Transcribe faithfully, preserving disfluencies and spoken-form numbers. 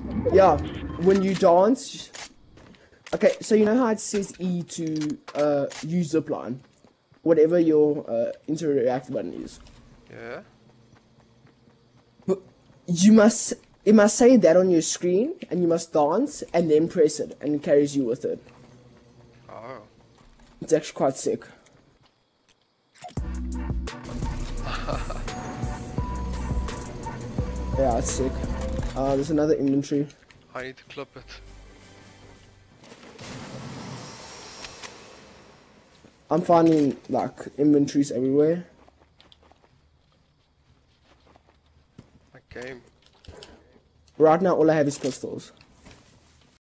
Yeah, when you dance. Okay, so you know how it says E to uh, use zipline? Whatever your uh, interact button is. Yeah. But you must, it must say that on your screen, and you must dance, and then press it, and it carries you with it. Oh. It's actually quite sick. Yeah, it's sick. Uh, there's another inventory. I need to clip it. I'm finding like inventories everywhere. My game. Right now, all I have is pistols.